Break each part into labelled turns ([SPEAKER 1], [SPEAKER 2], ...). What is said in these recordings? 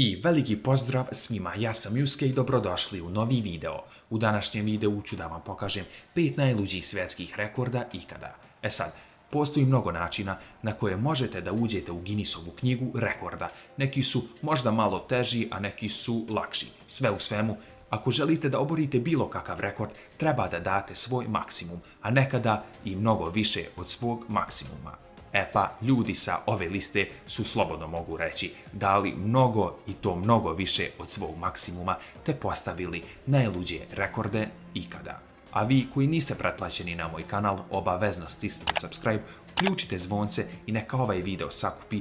[SPEAKER 1] I veliki pozdrav svima, ja sam Juske i dobrodošli u novi video. U današnjem videu ću da vam pokažem 5 najluđih svjetskih rekorda ikada. Sad, postoji mnogo načina na koje možete da uđete u Guinnessovu knjigu rekorda. Neki su možda malo teži, a neki su lakši. Sve u svemu, ako želite da oborite bilo kakav rekord, treba da date svoj maksimum, a nekada i mnogo više od svog maksimuma. Pa ljudi sa ove liste su, slobodno mogu reći, dali mnogo i to mnogo više od svog maksimuma te postavili najluđe rekorde ikada. A vi koji niste pretplaćeni na moj kanal, obavezno stisnite subscribe, uključite zvonce i neka ovaj video sakupi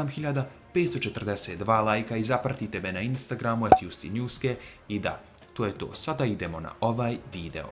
[SPEAKER 1] 7542 lajka i zapratite me na Instagramu @justinjuske i da, to je to. Sada idemo na ovaj video.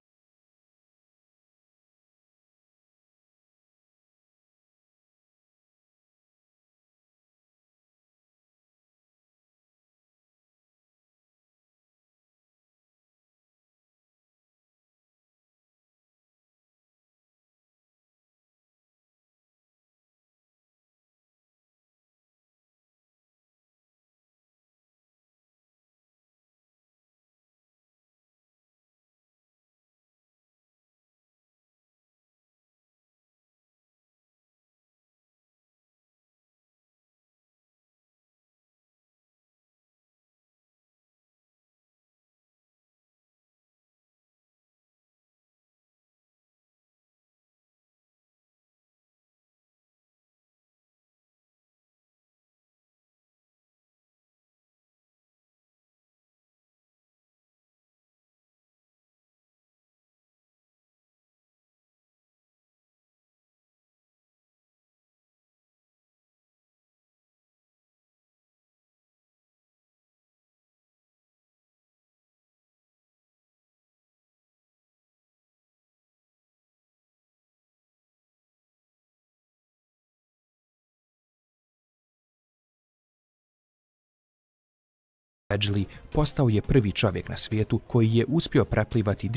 [SPEAKER 1] Edgley postao je prvi čovjek na svijetu koji je uspio preplivati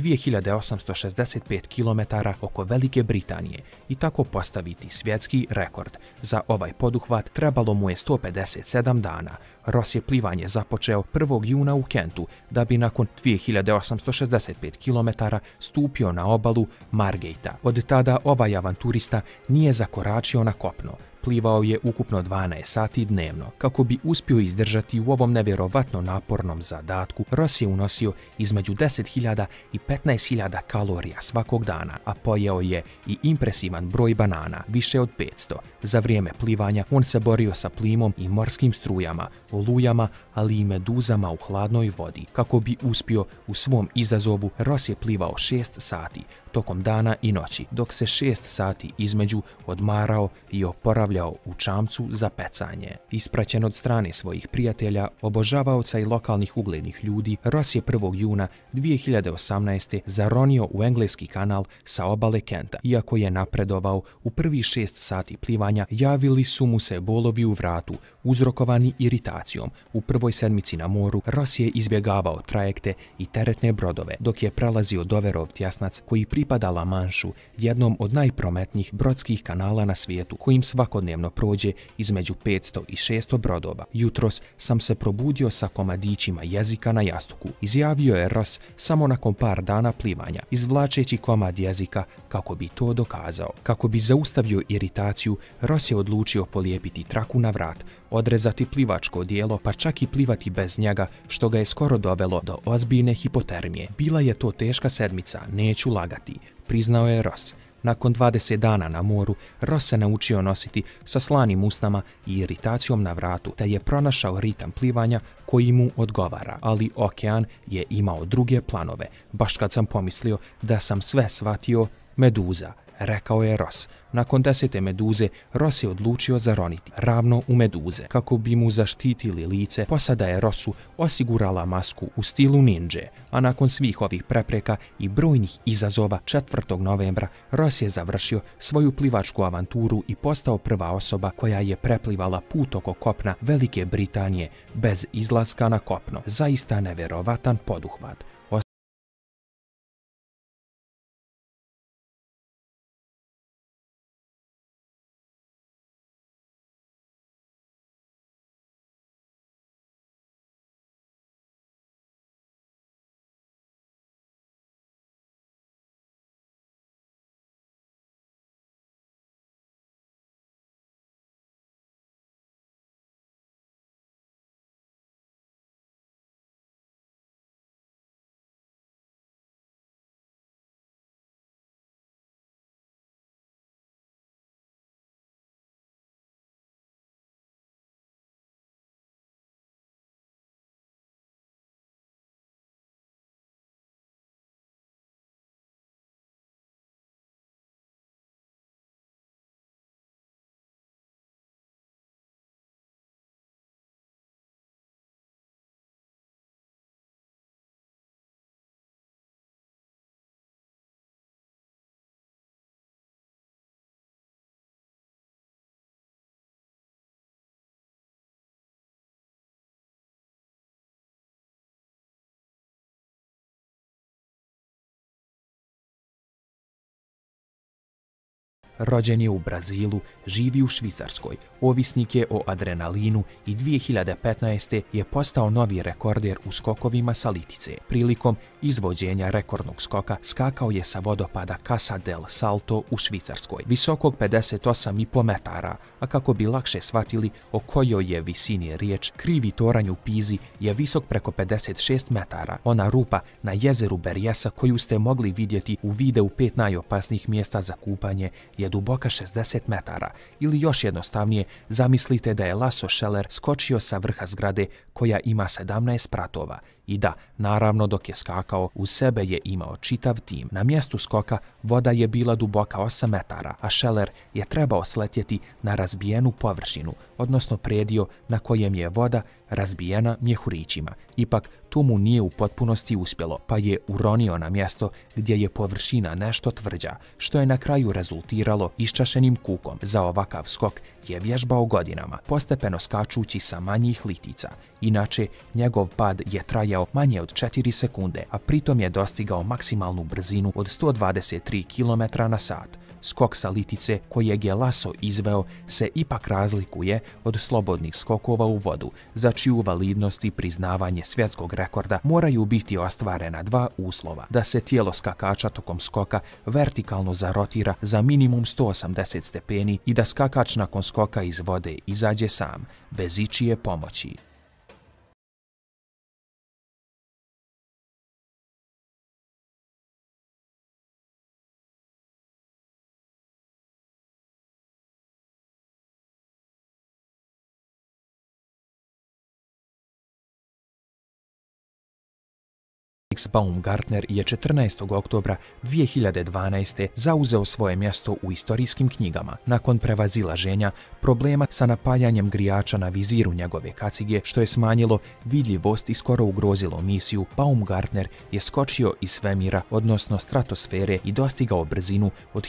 [SPEAKER 1] 2865 km oko Velike Britanije i tako postaviti svjetski rekord. Za ovaj poduhvat trebalo mu je 157 dana. Ross je plivanje započeo 1. juna u Kentu, da bi nakon 2865 km stupio na obalu Margatea. Od tada ovaj avanturista nije zakoračio na kopno. Plivao je ukupno 12 sati dnevno. Kako bi uspio izdržati u ovom nevjerovatno napornom zadatku, Ross je unosio između 10.000 i 15.000 kalorija svakog dana, a pojeo je i impresivan broj banana, više od 500. Za vrijeme plivanja on se borio sa plimom i morskim strujama, olujama, ali i meduzama u hladnoj vodi. Kako bi uspio u svom izazovu, Ross je plivao 6 sati tokom dana i noći, dok se 6 sati između odmarao i oporavljao u čamcu za pecanje. Ispraćen od strane svojih prijatelja, obožavaoca i lokalnih uglednih ljudi, Ross je 1. juna 2018. zaronio u engleski kanal sa obale Kenta. Iako je napredovao u prvih 6 sati plivanja, javili su mu se bolovi u vratu, uzrokovani iritacijom. U prvoj sedmici na moru, Ross je izbjegavao trajekte i teretne brodove, dok je prelazio Doverov tjesnac koji pripada La Manšu, jednom od najprometnijih brodskih kanala na svijetu, kojim svakodnevno prođe između 500 i 600 brodova. Jutros sam se probudio sa komadićima jezika na jastuku, izjavio je Ross samo nakon par dana plivanja, izvlačeći komad jezika kako bi to dokazao. Kako bi zaustavio iritaciju, Ross je odlučio polijepiti traku na vrat, odrezati plivačko odijelo, pa čak i plivati bez njega, što ga je skoro dovelo do ozbiljne hipotermije. Bila je to teška sedmica, neću lagati, priznao je Ross. Nakon 20 dana na moru, Ross se naučio nositi sa slanim usnama i iritacijom na vratu, te je pronašao ritam plivanja koji mu odgovara, ali okean je imao druge planove. Baš kad sam pomislio da sam sve shvatio, meduza, rekao je Ross. Nakon 10. meduze, Ross je odlučio zaroniti ravno u meduze. Kako bi mu zaštitili lice, posada je Rossu osigurala masku u stilu ninđe, a nakon svih ovih prepreka i brojnih izazova 4. novembra, Ross je završio svoju plivačku avanturu i postao prva osoba koja je preplivala put oko kopna Velike Britanije bez izlaska na kopno. Zaista nevjerovatan poduhvat. rođen je u Brazilu, živi u Švicarskoj, ovisnik je o adrenalinu i 2015. je postao novi rekorder u skokovima sa litice. Prilikom izvođenja rekordnog skoka skakao je sa vodopada Casa del Salto u Švicarskoj, visokog 58,5 metara, a kako bi lakše shvatili o kojoj je visini riječ, krivi toranj u Pizi je visok preko 56 metara. Ona rupa na jezeru Berjesa koju ste mogli vidjeti u videu 5 najopasnijih mjesta za kupanje je duboka 60 metara. Ili još jednostavnije, zamislite da je Lasse Scheller skočio sa vrha zgrade koja ima 17 spratova. I da, naravno dok je skakao, uz sebe je imao čitav tim. Na mjestu skoka voda je bila duboka 8 metara, a Scheller je trebao sletjeti na razbijenu površinu, odnosno predio na kojem je voda razbijena mjehurićima. Ipak, tu mu nije u potpunosti uspjelo, pa je uronio na mjesto gdje je površina nešto tvrđa, što je na kraju rezultiralo iščašenim kukom. Za ovakav skok je vježbao godinama, postepeno skačući sa manjih litica. Inače, njegov pad je trajao manje od 4 sekunde, a pritom je dostigao maksimalnu brzinu od 123 km/h. Skok sa litice kojeg je Lasse izveo se ipak razlikuje od slobodnih skokova u vodu, za čiju validnost i priznavanje svjetskog rekorda moraju biti ostvarena dva uslova: da se tijelo skakača tokom skoka vertikalno zarotira za minimum 180 stepeni i da skakač nakon skoka iz vode izađe sam, bez ičije pomoći. Felix Baumgartner je 14. oktobra 2012. zauzeo svoje mjesto u istorijskim knjigama. Nakon prevazilaženja problema sa napaljanjem grijača na viziru njegove kacige, što je smanjilo vidljivost i skoro ugrozilo misiju, Baumgartner je skočio iz svemira, odnosno stratosfere, i dostigao brzinu od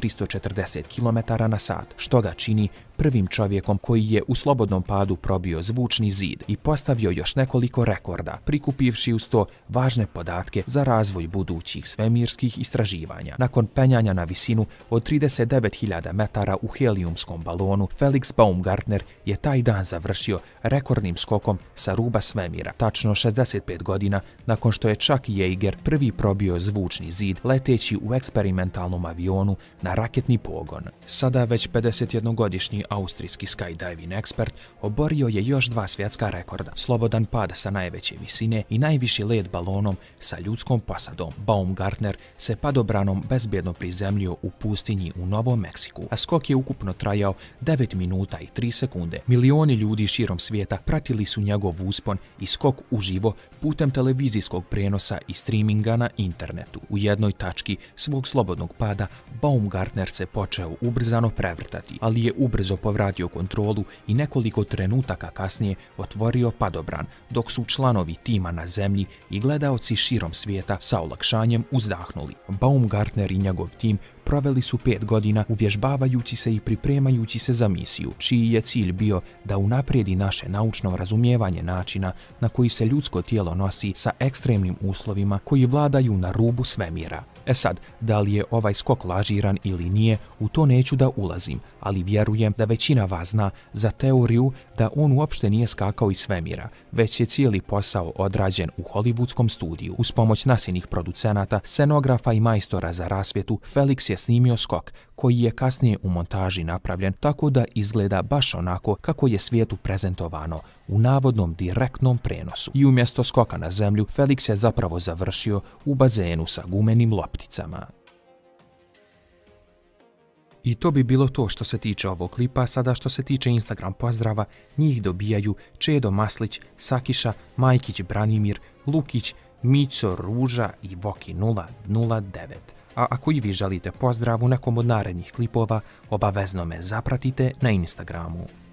[SPEAKER 1] 1340 km/h, što ga čini prvim čovjekom koji je u slobodnom padu probio zvučni zid i postavio još nekoliko rekorda, prikupivši uz to važne podatke za razvoj budućih svemirskih istraživanja. Nakon penjanja na visinu od 39.000 metara u helijumskom balonu, Felix Baumgartner je taj dan završio rekordnim skokom sa ruba svemira, tačno 65 godina nakon što je Chuck Yeager prvi probio zvučni zid leteći u eksperimentalnom avionu na raketni pogon. Sada već 51-godišnji austrijski skydiving ekspert oborio je još 2 svjetska rekorda: slobodan pad sa najveće visine i najviši let balonom sa ljudskom posadom. Baumgartner se padobranom bezbjedno prizemljio u pustinji u Novom Meksiku, a skok je ukupno trajao 9 minuta i 3 sekunde. Milioni ljudi širom svijeta pratili su njegov uspon i skok uživo putem televizijskog prenosa i streaminga na internetu. U jednoj tački svog slobodnog pada Baumgartner se počeo ubrzano prevrtati, ali je ubrzo povratio kontrolu i nekoliko trenutaka kasnije otvorio padobran, dok su članovi tima na zemlji i gledaoci širom svijeta sa olakšanjem uzdahnuli. Baumgartner i njegov tim proveli su 5 godina uvježbavajući se i pripremajući se za misiju, čiji je cilj bio da unaprijedi naše naučno razumijevanje načina na koji se ljudsko tijelo nosi sa ekstremnim uslovima koji vladaju na rubu svemira. Sad, da li je ovaj skok lažiran ili nije, u to neću da ulazim, ali vjerujem da većina vas zna za teoriju da on uopšte nije skakao iz svemira, već je cijeli posao odrađen u hollywoodskom studiju. Uz pomoć NASInih producenata, scenografa i majstora za rasvjetu, Felix je snimio skok, koji je kasnije u montaži napravljen tako da izgleda baš onako kako je svijetu prezentovano u navodnom direktnom prenosu. I umjesto skoka na zemlju, Felix je zapravo završio u bazenu sa gumenim lopticama. I to bi bilo to što se tiče ovog klipa. Sada što se tiče Instagram pozdrava, njih dobijaju Čedo Maslić, Sakiša, Majkić Branimir, Lukić, Mico Ruža i Voki 009. A ako i vi želite pozdrav u nekom od narednih klipova, obavezno me zapratite na Instagramu.